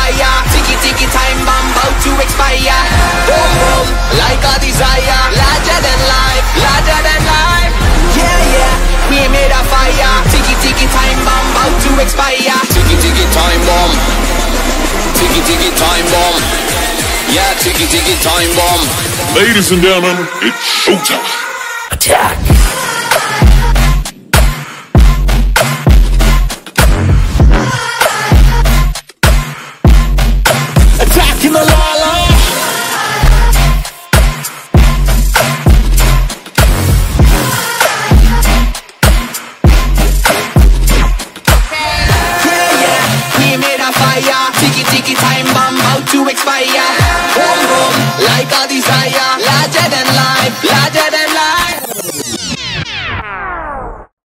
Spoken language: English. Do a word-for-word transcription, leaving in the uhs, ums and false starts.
fire. Tiki tiki time bomb about to expire. Boom boom, like a desire. Larger than life, larger than life. Yeah yeah, we made a fire. Tiki tiki time bomb about to expire. Tiki tiki time bomb. Tiki tiki time bomb. Yeah, tiki tiki time bomb. Ladies and gentlemen, it's showtime. Attack. Attacking the lala. Yeah, yeah, we made a fire. Tiki tiki time bomb about to expire.